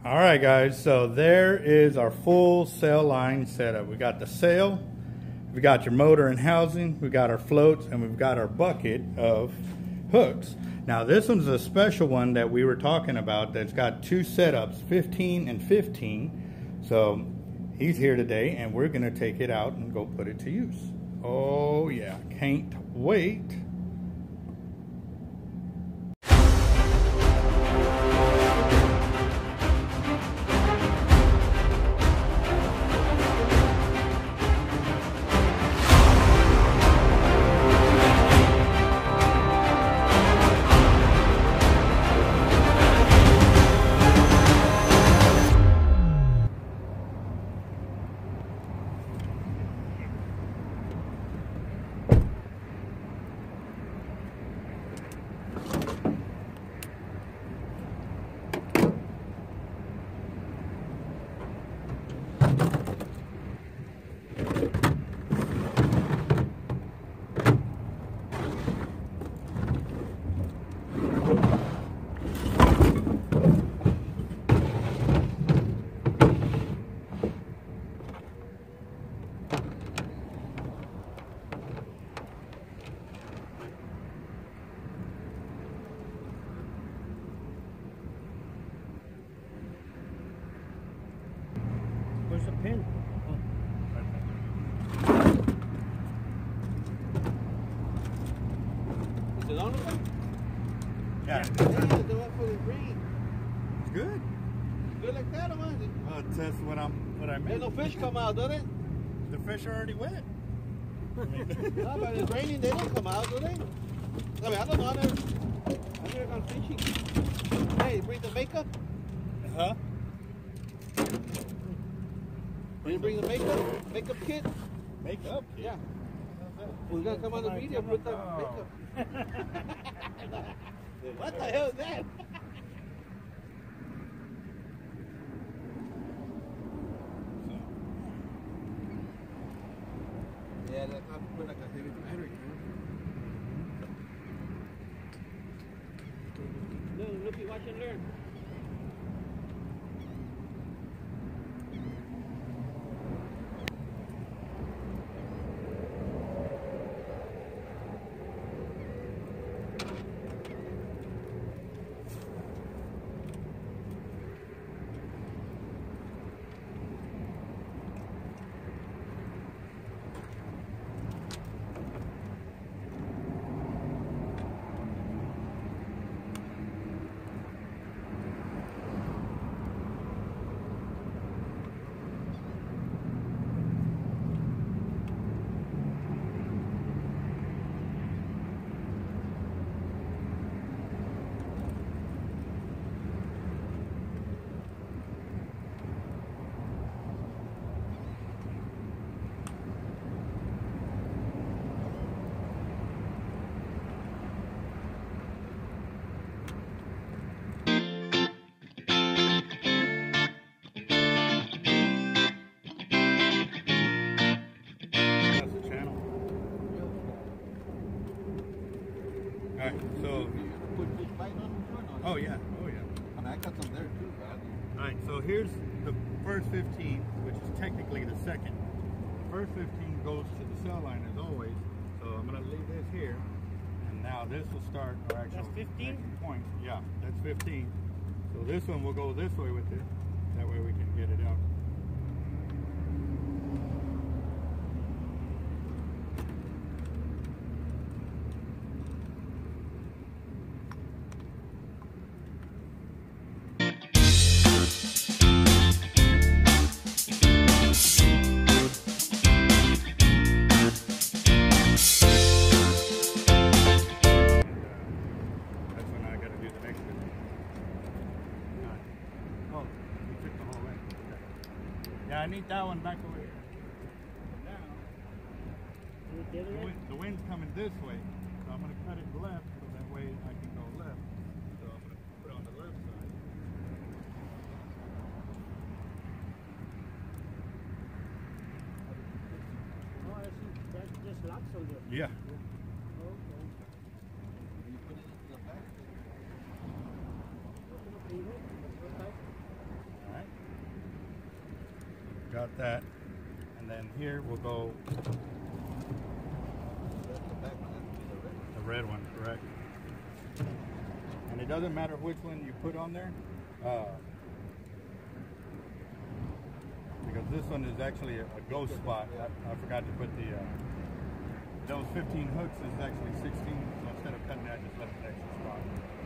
All right, guys, so there is our full sail line setup. We got the sail, we got your motor and housing, we got our floats, and we've got our bucket of hooks. Now this one's a special one that we were talking about that's got two setups, 15 and 15. So he's here today and we're gonna take it out and go put it to use. Oh yeah, can't wait. Where's the pin? Is it on again? Yeah. Hey, the one for the green. It's good. Good like that, or what? That's what I meant. Ain't no fish come out, do they? The fish are already wet. No, but it's raining, they don't come out, do they? I mean, I don't know. I've never gone fishing. Hey, bring the makeup? Huh? Did you bring the makeup kit? Makeup? Yeah. We're gonna come on the video and put the Oh. makeup. What the hell is that? Yeah, that's not put like a heavy battery. Look, you watch and learn. So, Put fish bite on them? oh yeah. I mean, I got some there too, but Alright, so here's the first 15, which is technically the second. The first 15 goes to the cell line as always, so I'm going to leave this here, and now this will start our actual That's 15? point. Yeah, that's 15. So this one will go this way with it, that way we can get it out. Yeah, I need that one back over here. Now, the wind's coming this way, so I'm going to cut it left, so that way I can go left. So I'm going to put it on the left side. Oh, I see. That just locks on there. Yeah. Okay. you put it in the back. Open up the hook. about that. And then here we'll go the red one, correct? And it doesn't matter which one you put on there, because this one is actually a ghost spot. I forgot to put the those 15 hooks is actually 16, so instead of cutting that, I just left an extra spot.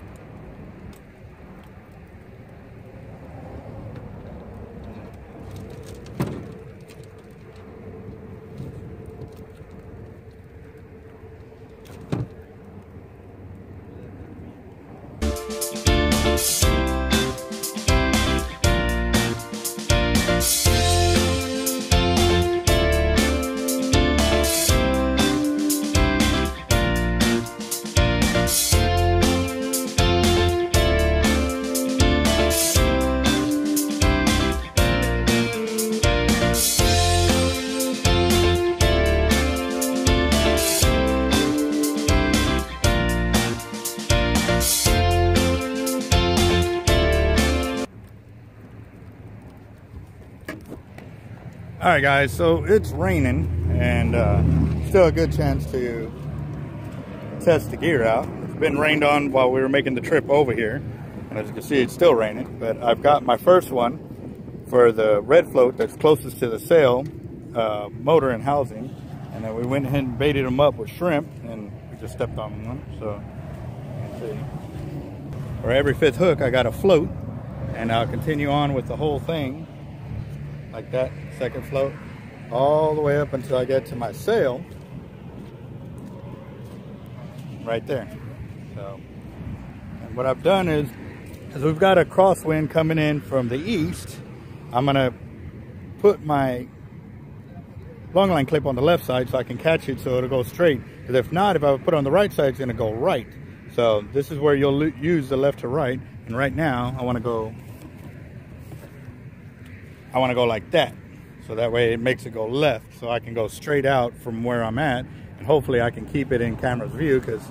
All right, guys, so it's raining, and still a good chance to test the gear out. It's been rained on while we were making the trip over here, and as you can see, it's still raining. But I've got my first one for the red float that's closest to the sail, motor and housing, and then we went ahead and baited them up with shrimp, and we just stepped on one. So you can see, for every 5th hook, I got a float, and I'll continue on with the whole thing like that. Second float all the way up until I get to my sail right there. So, and what I've done is we've got a crosswind coming in from the east, I'm gonna put my long line clip on the left side so I can catch it so it'll go straight, because if not, if I put it on the right side, it's gonna go right. So this is where you'll use the left to right, and right now I want to go like that. So that way it makes it go left, so I can go straight out from where I'm at, and hopefully I can keep it in camera's view, because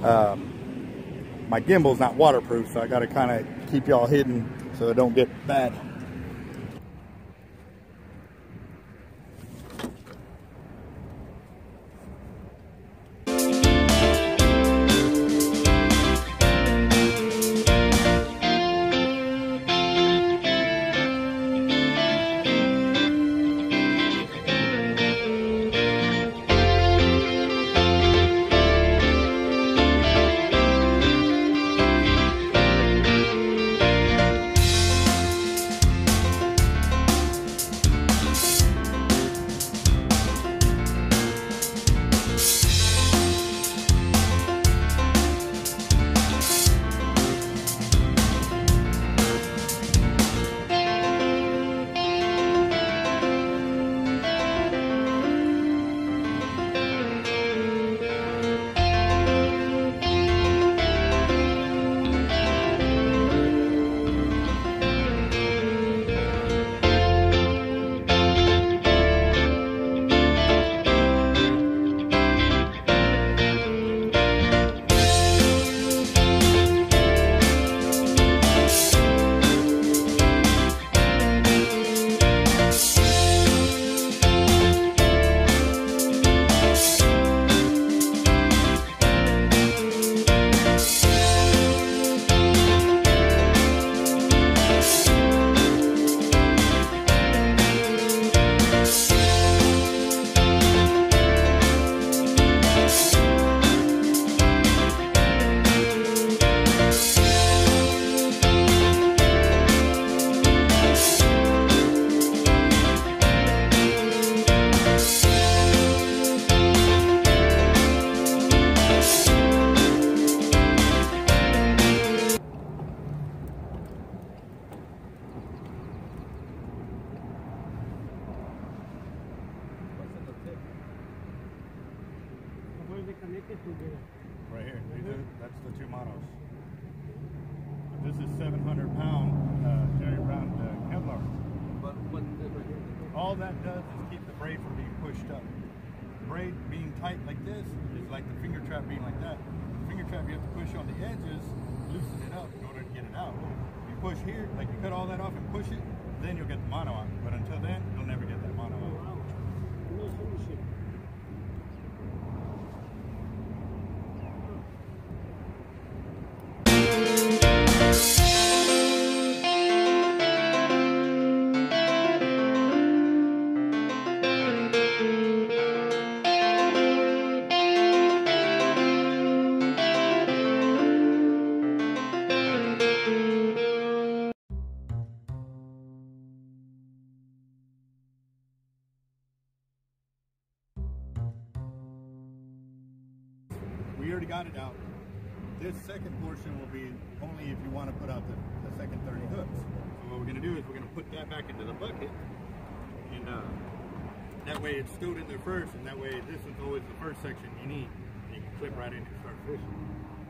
my gimbal's not waterproof, so I got to kind of keep y'all hidden so it don't get bad. Right here. That's the 2 monos. This is 700-pound giant round Kevlar. But all that does is keep the braid from being pushed up. The braid being tight like this is like the finger trap being like that. The finger trap you have to push on the edges, loosen it up in order to get it out. You push here, like you cut all that off and push it, then you'll get the mono out. But until then, you'll never get that. we already got it out. This second portion will be only if you want to put out the second 30 hooks. So what we're going to do is we're going to put that back into the bucket, and that way it's stowed in there first, and that way this is always the first section you need. And you can clip right in and start fishing.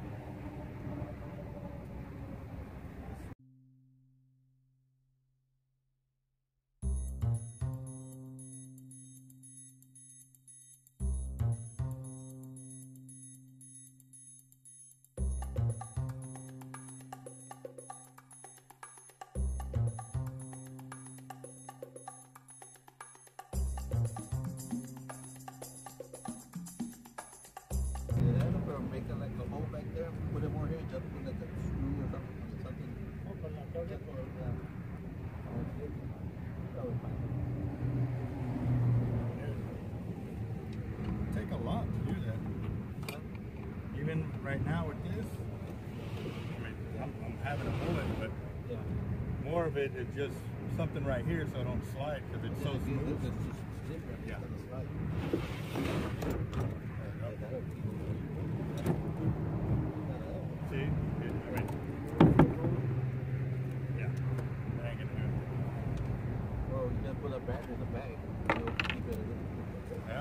Make it like a hole back there, put it more here, just put like a screw or something. Oh, con la torre, pues. Take a lot to do that. Even right now with this, I mean, I'm having a bullet, but more of it is just something right here so I don't slide because it's so smooth. It's just different. Yeah. It doesn't slide. See? I mean, yeah. That ain't gonna do it. Well, you can put a bag in the bag. You'll keep it. Yeah?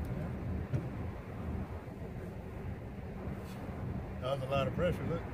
That was a lot of pressure, look.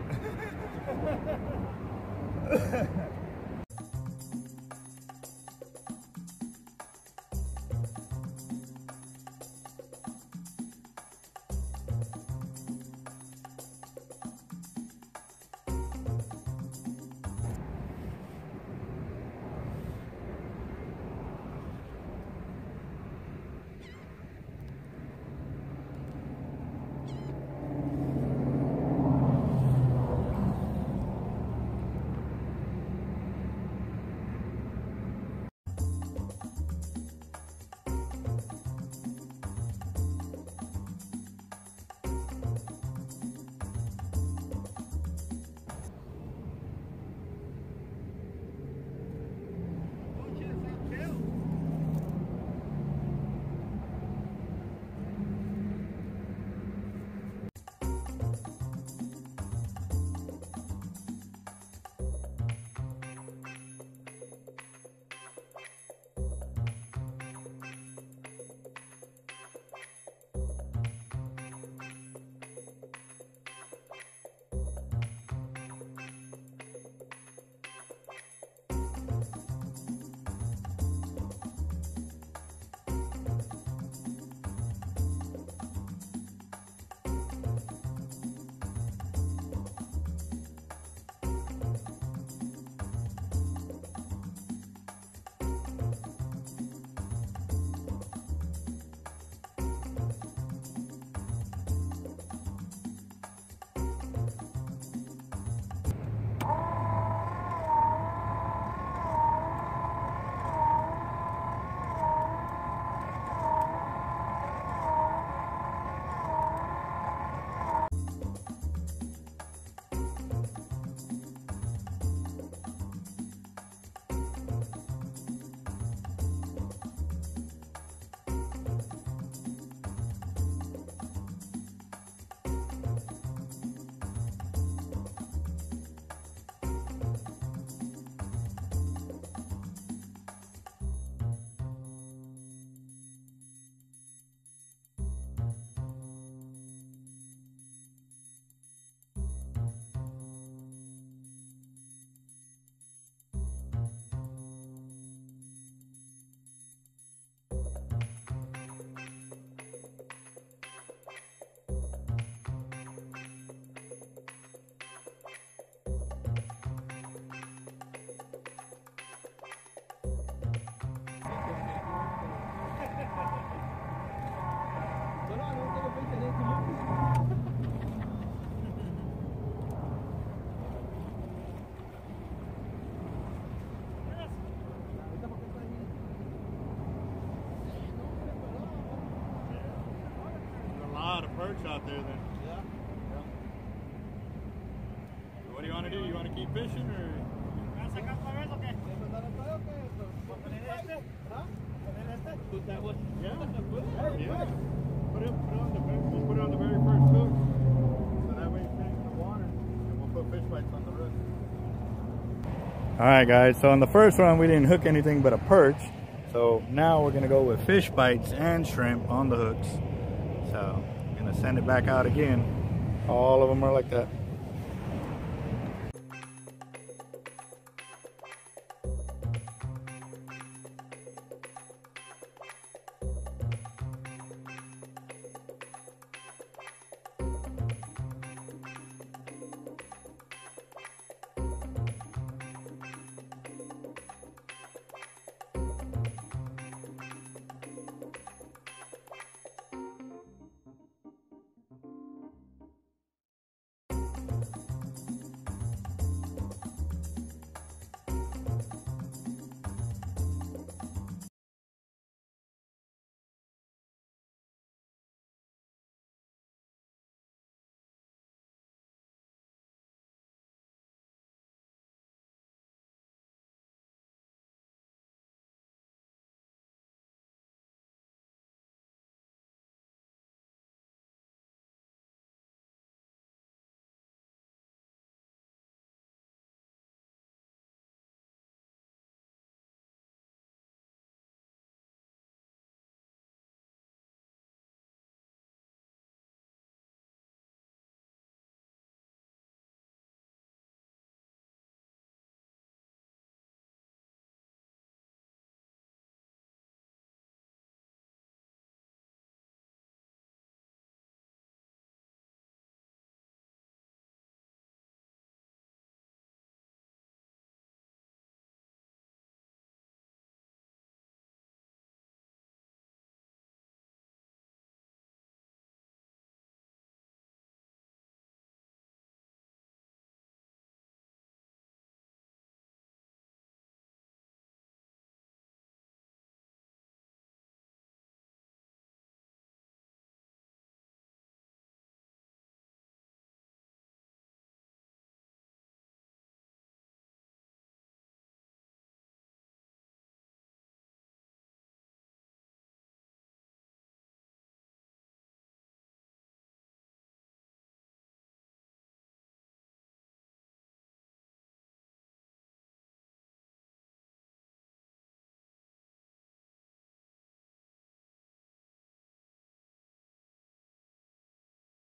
perch out there then. Yeah. What do you want to do? You want to keep fishing or? ¿Vas a sacar otra vez o qué? ¿Vamos a poner este? ¿Ah? ¿Poner este? Put that one. Yeah. Yeah. Put it on the very first hook. fish bites on the roost. All right, guys. So on the first one, we didn't hook anything but a perch. So now we're gonna go with fish bites and shrimp on the hooks. So I'm gonna send it back out again. All of them are like that.